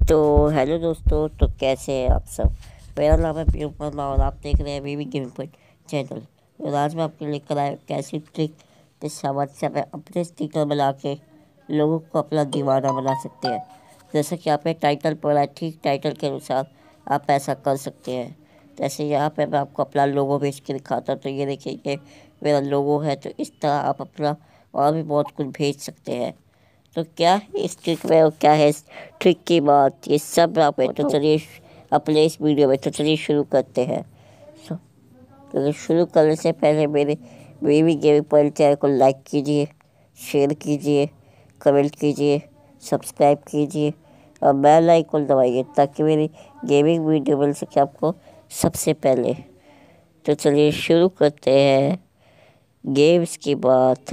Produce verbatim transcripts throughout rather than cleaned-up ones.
तो हेलो दोस्तों, तो कैसे हैं आप सब। मेरा नाम है पीयू वर्मा और आप देख रहे हैं वीवी गेमिंग पॉइंट चैनल। और आज मैं आपके लेकर आया कैसी ट्रिक जिस समस्या में अपने स्टिकर बना के लोगों को अपना दीवाना बना सकते हैं। जैसे कि आपने टाइटल पढ़ा है, ठीक टाइटल के अनुसार आप ऐसा कर सकते हैं। जैसे यहाँ पे मैं आपको अपना लोगो भेज के दिखाता हूँ, तो ये देखिए ये मेरा लोगो है। तो इस तरह आप अपना और भी बहुत कुछ भेज सकते हैं। तो क्या है इस ट्रिक में और क्या है इस ट्रिक की बात, ये सब आप तो चलिए अपने इस वीडियो में तो चलिए शुरू करते हैं। सो तो शुरू करने से पहले मेरे वीवी गेमिंग पॉइंट चैनल को लाइक कीजिए, शेयर कीजिए, कमेंट कीजिए, सब्सक्राइब कीजिए और बेल आइकन दबाइए ताकि मेरी गेमिंग वीडियो मिल सके आपको सबसे पहले। तो चलिए शुरू करते हैं गेम्स की बात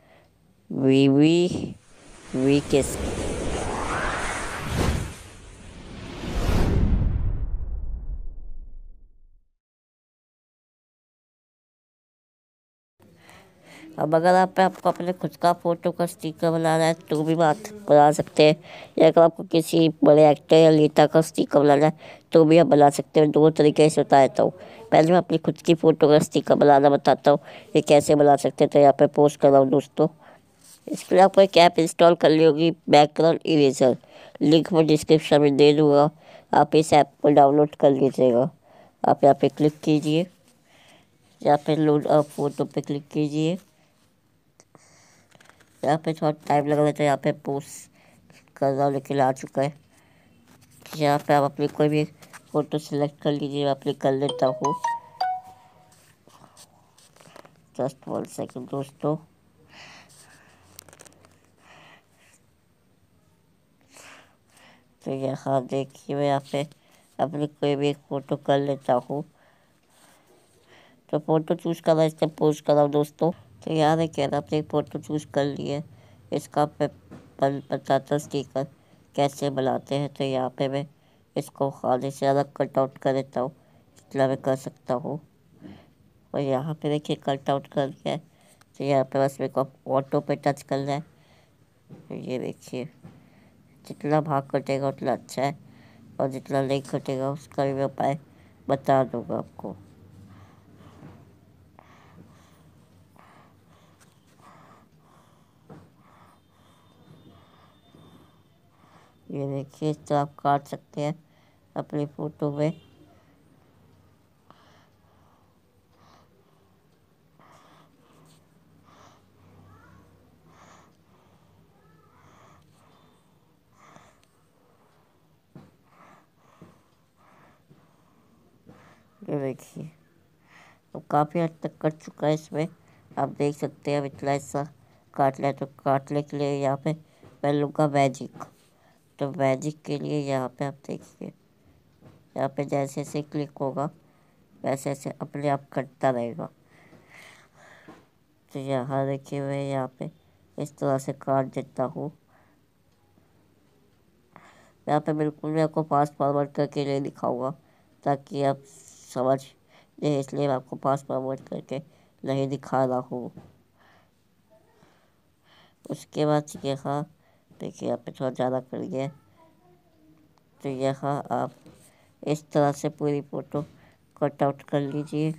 वीवी वी के। अब अगर आप आपको अपने खुद का फ़ोटो का स्टिकर बनाना है तो भी बात बना सकते हैं, या अगर आपको किसी बड़े एक्टर या नेता का स्टिकर बनाना है तो भी आप बना सकते हैं। दो तरीके से होता है। तो पहले मैं अपनी खुद की फ़ोटो का स्टिकर बनाना बताता हूँ, ये कैसे बना सकते हैं। तो यहाँ पे पोस्ट कर रहा हूँ दोस्तों। इसके लिए आपको एक ऐप इंस्टॉल कर ली होगी, बैकग्राउंड इरेजर। लिंक मैं डिस्क्रिप्शन में दे दूँगा, आप इस ऐप को डाउनलोड कर लीजिएगा। आप यहाँ पे क्लिक कीजिए, यहाँ पे लोड अप फोटो पे क्लिक कीजिए। यहाँ पे थोड़ा टाइम लग रहा है तो यहाँ पे पोस्ट कर रहा हूँ, लेकिन आ चुका है। यहाँ पे आप अपनी कोई भी फ़ोटो सेलेक्ट कर लीजिए, मैं अपनी कर लेता हूँ। जस्ट वन सेकंड दोस्तों। तो यहाँ देखिए मैं यहाँ पे अपनी कोई भी एक फ़ोटो कर लेता हूँ। तो फ़ोटो चूज़ करना है, इससे पोस्ट कर रहा हूँ दोस्तों। तो यहाँ देखिए ना अपनी फ़ोटो चूज़ कर ली है। इसका पे बताता स्टिकर कैसे बनाते हैं। तो यहाँ पे मैं इसको आधे से ज़्यादा कट आउट कर देता हूँ, इतना मैं कर सकता हूँ। और यहाँ पे देखिए कट आउट कर दिया है। तो यहाँ पे बस मेरे को ऑटो पे टच करना है। तो ये देखिए जितना भाग कटेगा उतना अच्छा है, और जितना नहीं कटेगा उसका भी मैं उपाय बता दूँगा आपको। ये देखिए इस तरह आप काट सकते हैं अपनी फ़ोटो में। ये देखिए तो काफ़ी हद तक कट चुका है इसमें, आप देख सकते हैं। अब इतना हिस्सा काट लिया, तो काटने के लिए यहाँ पे मैं लूँगा मैजिक। तो मैजिक के लिए यहाँ पे आप देखिए, यहाँ पे जैसे जैसे क्लिक होगा वैसे वैसे अपने आप कटता रहेगा। तो यहाँ देखिए मैं यहाँ पे इस तरह से काट देता हूँ। यहाँ पे बिल्कुल भी आपको फास्ट फॉरवर्ड करके नहीं दिखाऊंगा ताकि आप समझ लें, इसलिए मैं आपको फास्ट फॉरवर्ड करके नहीं दिखा रहा हूँ। उसके बाद यहाँ देखिए यहाँ पे थोड़ा ज़्यादा कर गया। तो यहाँ आप इस तरह से पूरी फ़ोटो कट आउट कर लीजिए।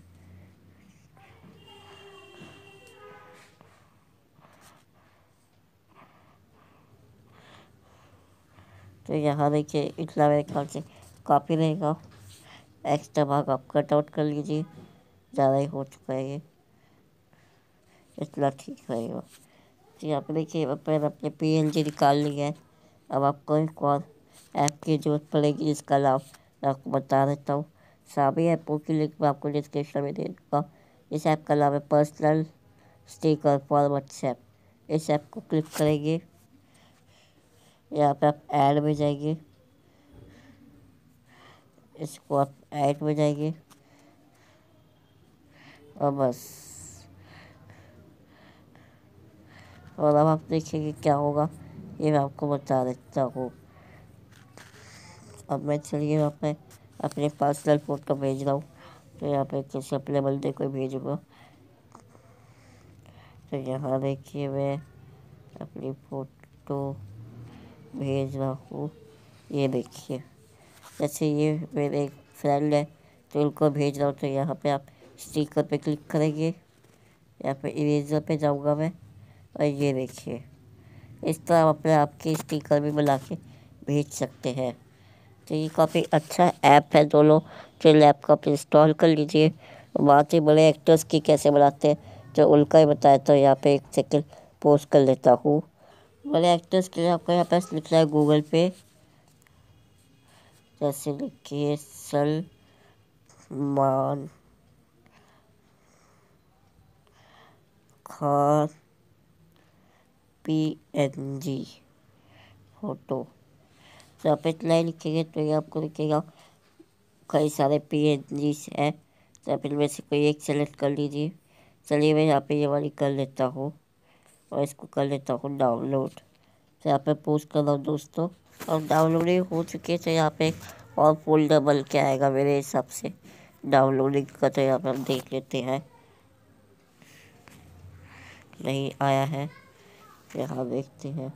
तो यहाँ देखिए इतना मेरे ख्याल से काफ़ी रहेगा। एक्स्ट्रा भाग आप कट आउट कर लीजिए, ज़्यादा ही हो चुका है ये, इतना ठीक रहेगा। तो यहाँ पर देखिए मैंने अपने पी एन जी निकाल लिया है। अब आपको एक और ऐप की ज़रूरत पड़ेगी, जिसका नाम मैं आपको बता देता हूँ। सभी ऐपों की लिंक मैं आपको डिस्क्रिप्शन में दे दूँगा। इस ऐप का नाम है पर्सनल स्टिकर फॉर व्हाट्सएप। इस ऐप को क्लिक करेंगे, यहाँ पे आप ऐड में जाएंगे, इसको आप ऐड में जाएंगे और बस। और अब आप देखेंगे क्या होगा, ये मैं आपको बता देता हूँ। अब मैं चलिए अपने अपने पर्सनल फ़ोटो भेज रहा हूँ। तो यहाँ पे किसी अपने बंदे को भेजूँगा। तो यहाँ देखिए मैं अपनी फ़ोटो भेज रहा हूँ। ये देखिए, जैसे ये मेरे एक फ्रेंड है तो उनको भेज रहा हूँ, तो यहाँ पे आप स्टिकर पे क्लिक करेंगे। यहाँ पे इरेजर पे जाऊँगा मैं, और ये देखिए इस तरह आप अपने आपके स्टिकर भी बना के भेज सकते हैं। तो ये काफ़ी अच्छा ऐप है, दोनों चिल ऐप का आप इंस्टॉल कर लीजिए। बात ही बड़े एक्टर्स की कैसे बनाते हैं जो उनका ही बताया, तो यहाँ पे एक सेकंड पोस्ट कर लेता हूँ। बड़े एक्टर्स के लिए आपको यहाँ पास लिखना है गूगल पे, जैसे लिखिए Salman Khan P N G photo. तो आप इतना ही लिखेंगे तो ये आपको लिखेगा कई सारे पी एन जी हैं, तो आप इनमें से कोई एक सेलेक्ट कर लीजिए। चलिए मैं यहाँ पे ये वाली कर लेता हूँ और इसको कर लेता हूँ डाउनलोड। तो यहाँ पे पोस्ट कर रहा हूँ दोस्तों, और डाउनलोडिंग हो चुकी है। तो यहाँ पे और फोल्डर बन के आएगा मेरे हिसाब से डाउनलोडिंग का। तो यहाँ पे हम देख लेते हैं, नहीं आया है, यहाँ देखते हैं,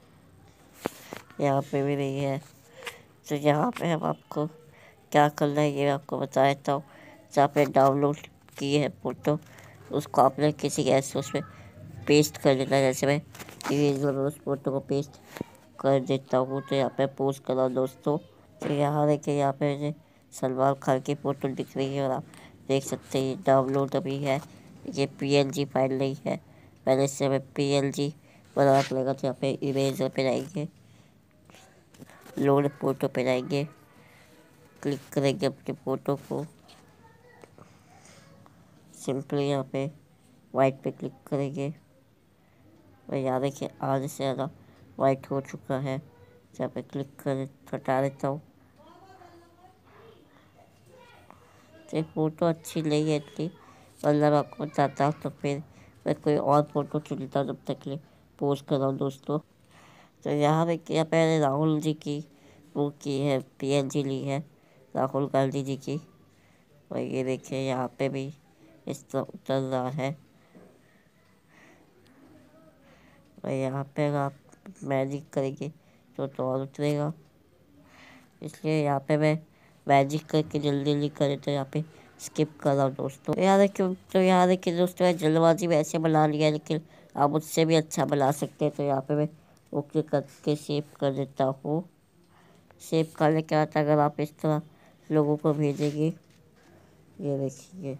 यहाँ पे भी नहीं है। तो यहाँ पे हम आपको क्या करना है ये आपको बता देता हूँ। जहाँ पे डाउनलोड की है फ़ोटो, उसको आपने किसी ऐसे उसमें पेस्ट कर देना है। जैसे मैं इरेजर में उस फोटो को पेस्ट कर देता हूँ, तो यहाँ पे पोस्ट कर रहा हूँ दोस्तों। तो यहाँ देखिए, यहाँ पे मुझे सलमान खान की फ़ोटो दिख रही है, और आप देख सकते हैं ये डाउनलोड अभी है। ये पीएनजी फाइल नहीं है, पहले से हमें पीएनजी बनाना पड़ेगा। तो यहाँ पे इरेजर पे जाएंगे, लोड फोटो पे जाएंगे, क्लिक करेंगे अपनी फ़ोटो को, सिंपली यहाँ पे वाइट पे क्लिक करेंगे, और यहाँ देखिए आधे से ज़्यादा वाइट हो चुका है। यहाँ पे क्लिक कर हटा देता हूँ। तो ये फ़ोटो अच्छी नहीं है इतनी, मतलब आपको बताता हूँ। तो फिर मैं कोई और फ़ोटो चुनता हूँ, जब तक के लिए पोस्ट कर रहा हूँ दोस्तों। तो यहाँ देखिए, यहाँ पे राहुल जी की वो की है, पीएनजी ली है राहुल गांधी जी की। और ये देखिए यहाँ पे भी इस तरह उतर रहा है, और यहाँ पे अगर आप मैजिक करेंगे तो तो और उतरेगा। इसलिए यहाँ पे मैं मैजिक करके जल्दी जल्दी करे, तो यहाँ पे स्किप कर रहा हूँ दोस्तों। तो यहाँ देखिए, तो यहाँ देखिए दोस्तों, मैं जल्दबाजी में ऐसे बना लिया, लेकिन आप उससे भी अच्छा बना सकते हैं। तो यहाँ पे मैं ओके करके सेव कर देता हूँ। सेव करने के बाद अगर आप इस तरह लोगों को भेजेंगे, ये देखिए,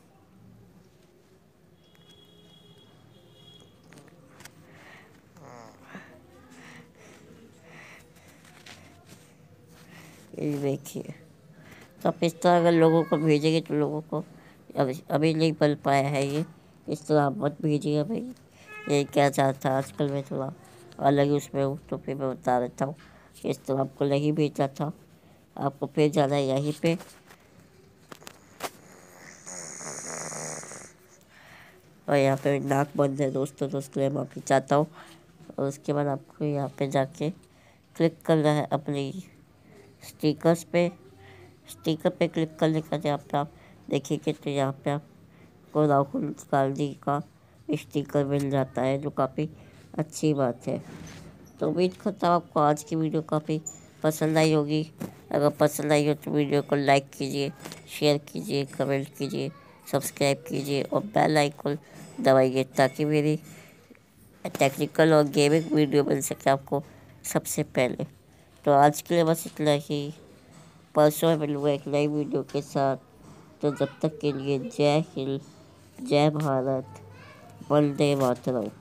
ये देखिए, तो आप इस तरह अगर लोगों को भेजेंगे तो लोगों को अभी अभी नहीं बन पाया है ये, इस तरह आप मत भेजिएगा भाई। ये क्या चाहता आजकल मैं थोड़ा अलग ही उसमें हूँ, तो फिर मैं बता देता हूँ। इस तरह आपको नहीं भेजा था, आपको फिर जाना है यहीं पे, और यहाँ पे नाक बंद है दोस्तों, तो उसके लिए माफ़ी चाहता हूँ। और उसके बाद आपको यहाँ पे जाके क्लिक करना है अपनी स्टिकर्स पे। स्टिकर पे क्लिक करने का यहाँ पे आप देखेंगे, तो यहाँ पे आपको राहुल गांधी का स्टिकर मिल जाता है, जो काफ़ी अच्छी बात है। तो उम्मीद करता हूँ आपको आज की वीडियो काफ़ी पसंद आई होगी। अगर पसंद आई हो तो वीडियो को लाइक कीजिए, शेयर कीजिए, कमेंट कीजिए, सब्सक्राइब कीजिए और बेल आइकन दबाइए, ताकि मेरी टेक्निकल और गेमिंग वीडियो मिल सके आपको सबसे पहले। तो आज के लिए बस इतना ही, परसों में मिलूँगा एक नई वीडियो के साथ। तो जब तक के लिए जय हिंद, जय भारत, वंदे मातरम।